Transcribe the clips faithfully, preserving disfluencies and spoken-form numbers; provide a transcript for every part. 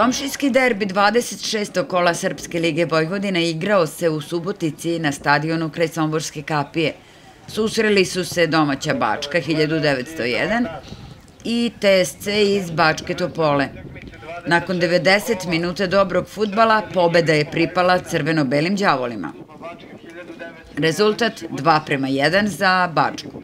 Komšijski derbi dvadeset šestog kola Srpske lige Vojvodine igrao se u Subotici na stadionu kraj Somborske kapije. Susreli su se domaća Bačka hiljadu devetsto jedan i T S C iz Bačke Topole. Nakon devedeset minuta dobrog fudbala, pobeda je pripala crveno-belim đavolima. Rezultat dva prema jedan za Bačku.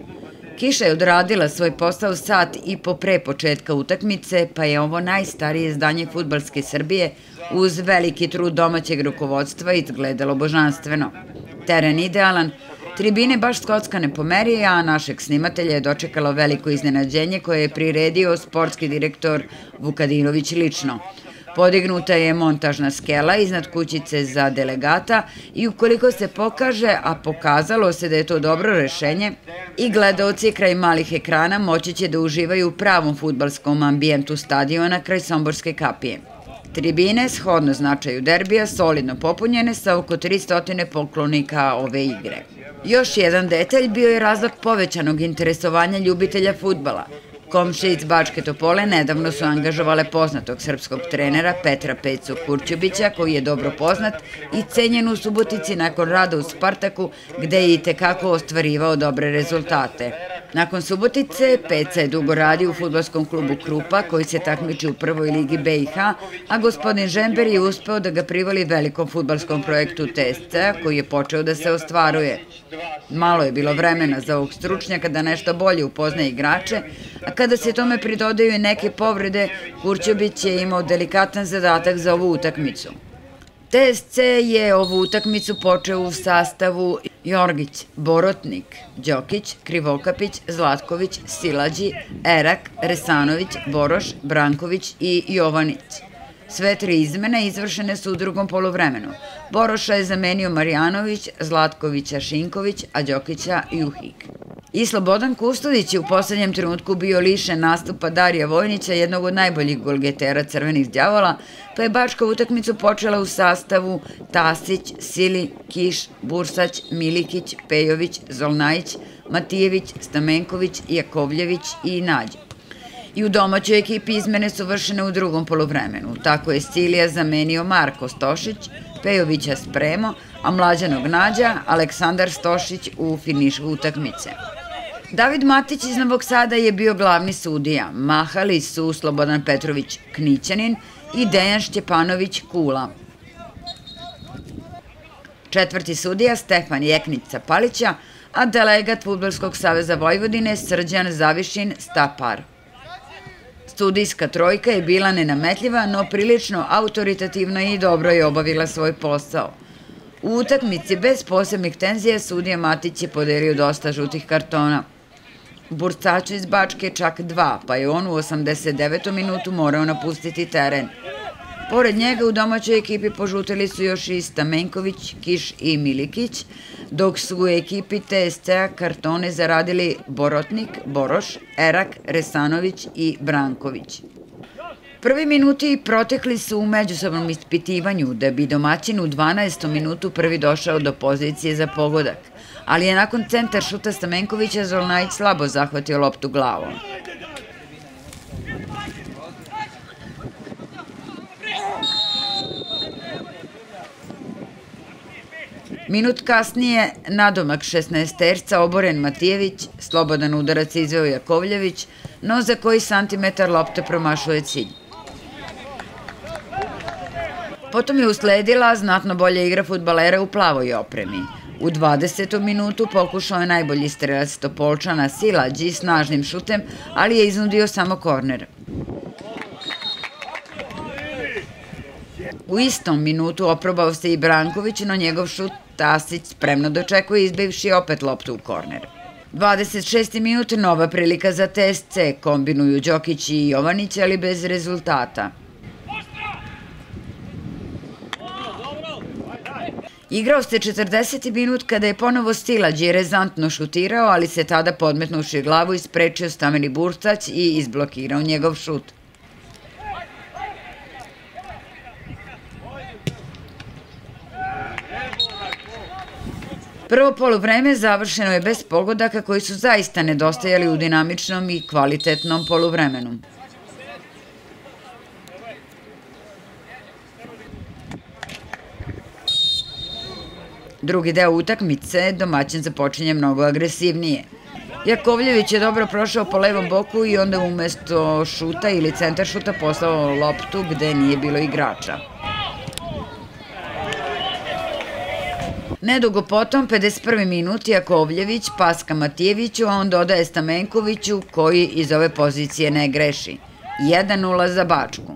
Kiša je odradila svoj posao sat i po pre početka utakmice, pa je ovo najstarije izdanje fudbalske Srbije uz veliki trud domaćeg rukovodstva izgledalo božanstveno. Teren idealan, tribine baš skockane po meri, a našeg snimatelja je dočekalo veliko iznenađenje koje je priredio sportski direktor Vukadinović lično. Podignuta je montažna skela iznad kućice za delegata i ukoliko se pokaže, a pokazalo se da je to dobro rešenje, i gledaoci kraj malih ekrana moći će da uživaju u pravom fudbalskom ambijentu stadiona kraj Somborske kapije. Tribine, shodno značaju derbija, solidno popunjene sa oko tristo poklonika ove igre. Još jedan detalj bio je razlog povećanog interesovanja ljubitelja fudbala. Komšije iz Bačke Topole nedavno su angažovale poznatog srpskog trenera Petra Pecu Kurćubića, koji je dobro poznat i cenjen u Subotici nakon rada u Spartaku, gde je i tekako ostvarivao dobre rezultate. Nakon Subotice, Peca je dugo radio u fudbalskom klubu Krupa, koji se takmiči u prvoj ligi B i H, a gospodin Žember je uspeo da ga privoli velikom fudbalskom projektu T S C-a, koji je počeo da se ostvaruje. Malo je bilo vremena za ovog stručnjaka da nešto bolje upozna igrače, a kada se tome pridodaju i neke povrede, Kurćubić je imao delikatan zadatak za ovu utakmicu. T S C je ovu utakmicu počeo u sastavu Jorgić, Borotnik, Đokić, Krivokapić, Zlatković, Silađi, Erak, Resanović, Boroš, Branković i Jovanić. Sve tri izmene izvršene su u drugom poluvremenu. Boroša je zamenio Marjanović, Zlatkovića Šinković, a Đokića Juhik. I Slobodan Kustodić je u poslednjem trenutku bio lišen nastupa Darija Vojnića, jednog od najboljih golgetera Crvenih đavola, pa je Bačka utakmicu počela u sastavu Tasić, Sili, Kiš, Bursać, Milikić, Pejović, Zolnajić, Matijević, Stamenković, Jakovljević i Nađe. I u domaćoj ekipi izmene su vršene u drugom poluvremenu. Tako je Silija zamenio Marko Stošić, Pejovića Spremo, a mlađanog Nađa Aleksandar Stošić u finišu utakmice. David Matić iz Novog Sada je bio glavni sudija, mahali su Slobodan Petrović Knićanin i Dejan Šćepanović Kula. Četvrti sudija Stefan Jeknica Palića, a delegat Fudbalskog saveza Vojvodine Srđan Zavišin Stapar. Sudijska trojka je bila nenametljiva, no prilično autoritativna i dobro je obavila svoj posao. U utakmici bez posebnih tenzija sudija Matić je podelio dosta žutih kartona. Burcaču iz Bačke čak dva, pa je on u osamdeset devetom minutu morao napustiti teren. Pored njega u domaćoj ekipi požutili su još i Stamenković, Kiš i Milikić, dok su u ekipi T S C-a kartone zaradili Borotnik, Boroš, Erak, Resanović i Branković. Prvi minuti protekli su u međusobnom ispitivanju, da bi domaćin u dvanaestom minutu prvi došao do pozicije za pogodak, ali je nakon centar šuta Stamenkovića Zolnajić slabo zahvatio loptu glavom. Minut kasnije, nadomak šesnaesterca oboren Matijević, slobodan udarac izveo Jakovljević, no za koji santimetar lopta promašuje cilj. Potom je usledila znatno bolja igra fudbalera u plavoj opremi. U dvadesetom minutu pokušao je najbolji strelac Topolčana Silađi snažnim šutem, ali je iznudio samo korner. U istom minutu oprobao se i Branković, no njegov šut Tasić spremno dočekuje izbivši opet loptu u korner. dvadeset šesti minut, nova prilika za T S C, kombinuju Đokić i Jovanić, ali bez rezultata. Igrao se četrdeseti minut kada je ponovo Silađi rezantno šutirao, ali se tada podmetnuši glavu isprečio Stameni Burcać i izblokirao njegov šut. Prvo poluvreme završeno je bez pogodaka koji su zaista nedostajali u dinamičnom i kvalitetnom poluvremenu. Drugi deo utakmice domaćin započinje mnogo agresivnije. Jakovljević je dobro prošao po levom boku i onda umesto šuta ili centar šuta poslao loptu gde nije bilo igrača. Nedugo potom, pedeset prvi minut, Jakovljević paska Matijeviću, a on dodaje Stamenkoviću koji iz ove pozicije ne greši. jedan nula za Bačku.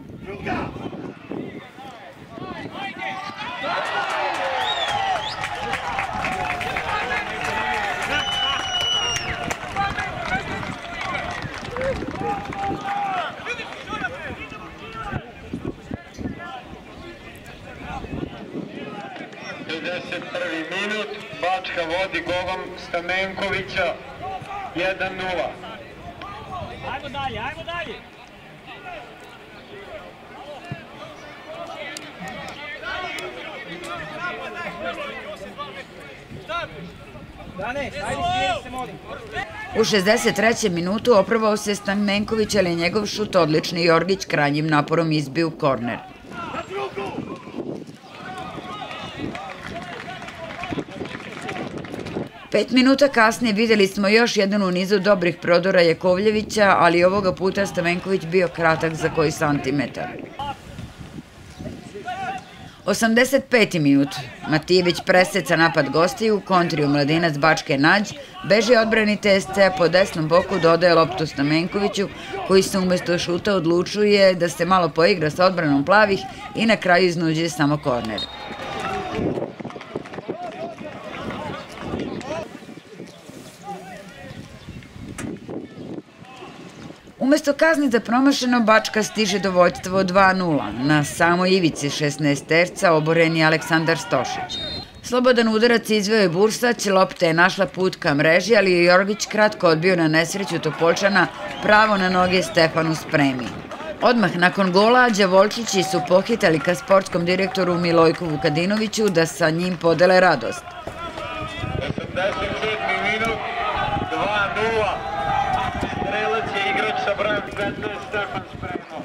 pedeset prvi minut, Bačka vodi golom Stamenkovića jedan nula. Ajmo dalje, ajmo dalje. U šezdeset trećem minutu oprvao se Stamenković, ali je njegov šut odlični Jorgić krajnjim naporom izbio korner. Pet minuta kasnije videli smo još jedan u nizu dobrih prodora Jakovljevića, ali ovoga puta Stamenković bio kratak za koji santimetar. osamdeset peti minut. Matijević preseca napad gostiju, kontriju mladinac Bačke Nađ, beži odbrani T S C-a po desnom boku, dodaje loptu Stamenkoviću, koji se umesto šuta odlučuje da se malo poigra sa odbranom plavih i na kraju iznuđuje samo korner. Umesto kazni za promašeno, Bačka stiže do vođstva dva nula. Na samoj ivici šesnaesterca oboren je Aleksandar Stošić. Slobodan udarac izveo je Bursać, lopta je našla put ka mreži, ali je Jorgić kratko odbio na nesreću Topolčana pravo na noge Stefanu Spremi. Odmah nakon gola đavolčići su pohitali ka sportskom direktoru Milojku Vukadinoviću da sa njim podele radost. osamdeset sedmi minut, dva nula. Strelac je igrač sa brojem petnaest, Stefan Spremo.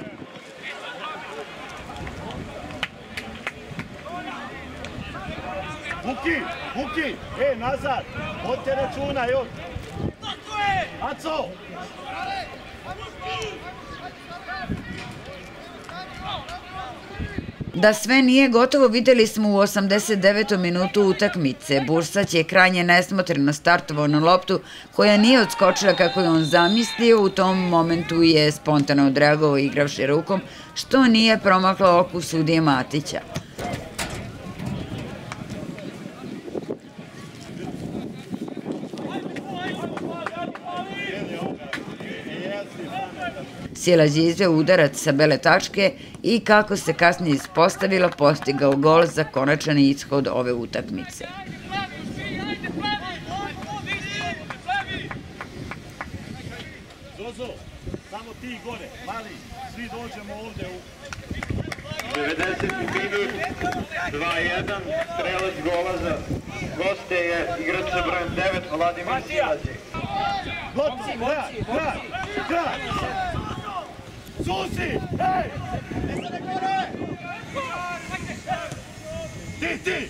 Vuki, Vuki, e, nazad, vodite računa, još. Aco! Da sve nije gotovo videli smo u osamdeset devetom minutu utakmice. Bursać je krajnje nesmotreno startovao na loptu koja nije odskočila kako je on zamislio. U tom momentu je spontano odreagovao igravši rukom, što nije promaklo oku sudije Matića. Sjelać je izveo udarac sa bele tačke i kako se kasnije ispostavilo, postigao gol za konačan ishod ove utakmice. Zozo, samo ti gore, mali, svi dođemo ovde u... devedeseti minut, dva jedan, strelac gola za goste je igrač sa brojem devet, Vladimir Silađe. Gotovo, grad, grad, grad! Susi, hej! Ti, ti!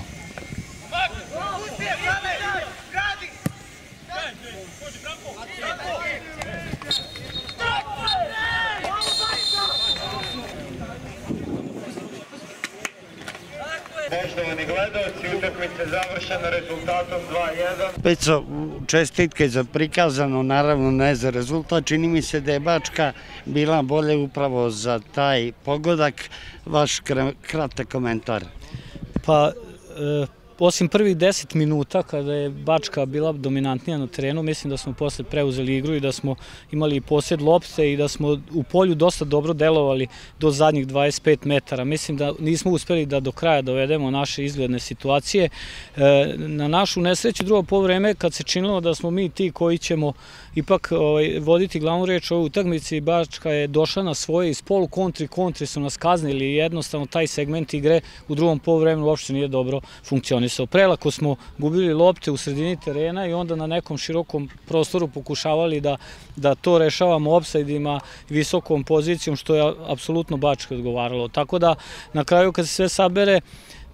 Poštovani gledalci, utakmica završena rezultatom dva jedan. Peco, čestitke za prikazano, naravno ne za rezultat. Čini mi se da je Bačka bila bolje upravo za taj pogodak. Vaš kratak komentar. Pa, osim prvih deset minuta kada je Bačka bila dominantnija na terenu, mislim da smo posle preuzeli igru i da smo imali posjed lopte i da smo u polju dosta dobro delovali do zadnjih dvadeset pet metara. Mislim da nismo uspeli da do kraja dovedemo naše izgledne situacije. Na našu nesreću drugo poluvreme, kad se činilo da smo mi ti koji ćemo ipak voditi glavnu reč u ovoj utakmici, Bačka je došla na svoje iz polu kontri, kontri su nas kaznili i jednostavno taj segment igre u drugom poluvremenu uopšte nije dobro funkcionisao. Prelako smo gubili lopte u sredini terena i onda na nekom širokom prostoru pokušavali da, da to rešavamo opsajdima i visokom pozicijom, što je apsolutno Bačka odgovaralo. Tako da na kraju kad se sve sabere,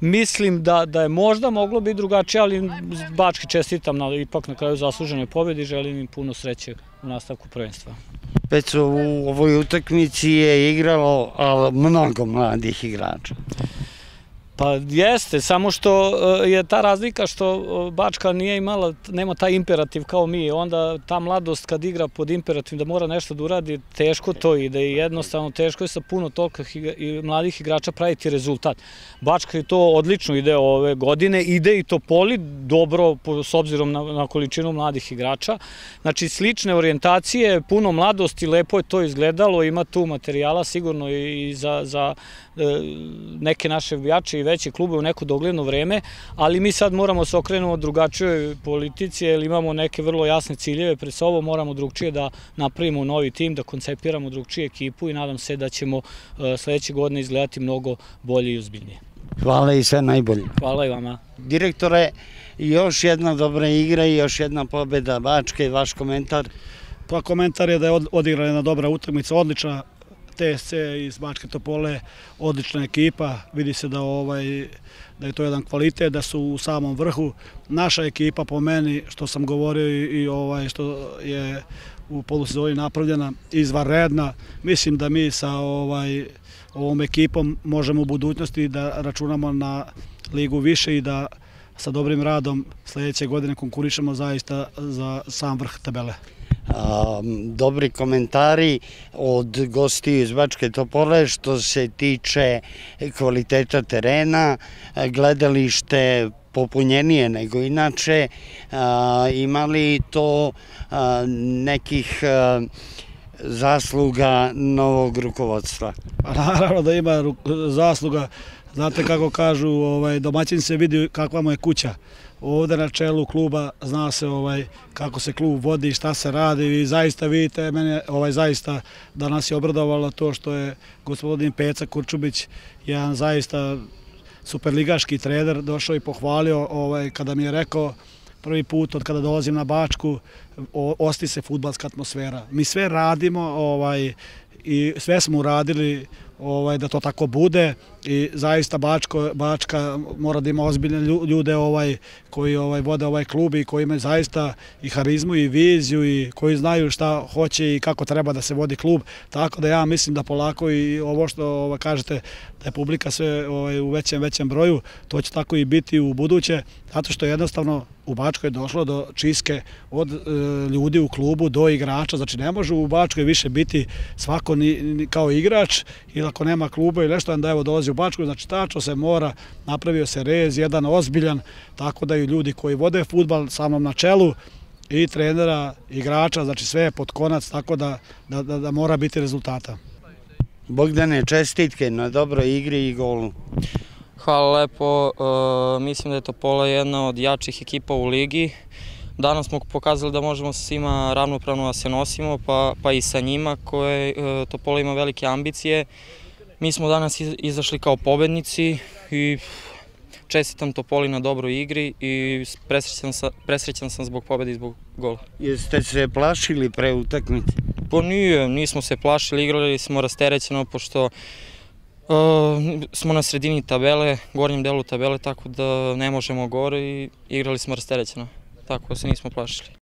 Mislim da, da je možda moglo biti drugačije, ali Bački čestitam na, ipak na kraju zasluženoj pobedi i želim im puno sreće u nastavku prvenstva. Peco, u ovoj utakmici je igralo ali mnogo mladih igrača. Pa jeste, samo što je ta razlika što Bačka nije imala, nema taj imperativ kao mi, onda ta mladost kad igra pod imperativ da mora nešto da uradi, teško to ide i jednostavno teško je sa puno toliko mladih igrača praviti rezultat. Bačka je to odlično ide ove godine, ide i Topoli dobro s obzirom na, na količinu mladih igrača. Znači slične orijentacije, puno mladosti, lepo je to izgledalo, ima tu materijala sigurno i za, za neke naše jače i veće klube u neko dogledno vreme, ali mi sad moramo se okrenuti drugačijoj politici jer imamo neke vrlo jasne ciljeve pred sobom, moramo drugčije da napravimo novi tim, da koncepiramo drugčiju ekipu i nadam se da ćemo sledeće godine izgledati mnogo bolje i ozbiljnije. Hvala i sve najbolje. Hvala i vama. Direktore, još jedna dobra igra i još jedna pobeda Bačke i vaš komentar? Pa komentar je da je odigrana jedna dobra utakmica, odlična T S C iz Bačke Topole, odlična ekipa, vidi se da, ovaj, da je to jedan kvalitet, da su u samom vrhu. Naša ekipa po meni, što sam govorio i, i ovaj, što je u polusezoni napravljena, izvanredna. Mislim da mi sa ovaj, ovom ekipom možemo u budućnosti da računamo na ligu više i da sa dobrim radom sledeće godine konkurišemo zaista za sam vrh tabele. Dobri komentari od gostiju iz Bačke Topole što se tiče kvaliteta terena, gledalište popunjenije nego inače, imali to nekih zasluga novog rukovodstva? Naravno da ima zasluga, znate kako kažu, ovaj, domaćin se vidi kakva mu je kuća. Ovde na čelu kluba zna se ovaj, kako se klub vodi, šta se radi i zaista vidite, mene ovaj, zaista danas je obradovalo to što je gospodin Peca Kurčubić, jedan zaista superligaški trener, došao i pohvalio ovaj, kada mi je rekao prvi put od kada dolazim na Bačku, osti se fudbalska atmosfera. Mi sve radimo ovaj, i sve smo uradili ovaj, da to tako bude i zaista Bačko, Bačka mora da ima ozbiljne ljude ovaj, koji ovaj, vode ovaj klub i koji imaju zaista i harizmu i viziju i koji znaju šta hoće i kako treba da se vodi klub. Tako da ja mislim da polako i ovo što ovaj, kažete da je publika sve ovaj, u većem, većem broju, to će tako i biti u buduće, zato što jednostavno u Bačkoj je došlo do čiske od e, ljudi u klubu do igrača, znači ne može u Bačkoj više biti svako ni, ni kao igrač ili ako nema kluba ili nešto, onda evo dolazi u Bačku, znači tačno se mora, napravio se rez, jedan ozbiljan, tako da i ljudi koji vode fudbal samom na čelu i trenera, igrača, znači sve je pod konac, tako da, da, da, da mora biti rezultata. Bogdane, čestitke na dobroj igri i golu. Hvala lepo, e, mislim da je Topola jedna od jačih ekipa u ligi. Danas smo pokazali da možemo sa svima ravnopravno da se nosimo, pa, pa i sa njima, koje e, Topola ima velike ambicije. Mi smo danas izašli kao pobednici i čestitam Topoli na dobroj igri i presrećan sam, presrećan sam zbog pobede i zbog gola. Jeste se plašili pre utakmice? Pa nije, nismo se plašili, igrali smo rasterećeno pošto Uh, smo na sredini tabele, gornjem delu tabele, tako da ne možemo gore i igrali smo rasterećeno, tako da se nismo plašili.